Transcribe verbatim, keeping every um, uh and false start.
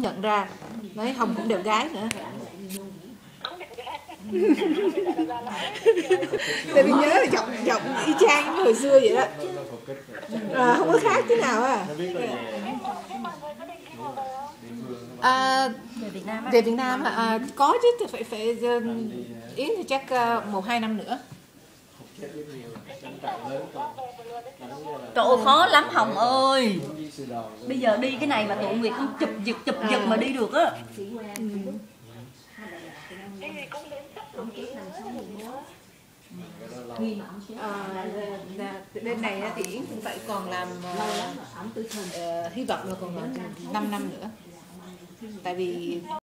nhận ra. Đấy, Hồng cũng đẹp gái nữa. Tại vì nhớ là giọng giọng y chang như hồi xưa vậy đó. À, không có khác thế nào à. À, về Việt Nam á. về Việt Nam à, có chứ, phải phải Yến thì chắc một hai năm nữa. Trời ơi, khó lắm Hồng ơi. Bây giờ đi cái này mà tụi Nguyệt không chụp giật chụp giật mà đi được á. Ừ. À, bên này thì Yến cũng phải còn làm uh, hy vọng là còn năm năm nữa, tại vì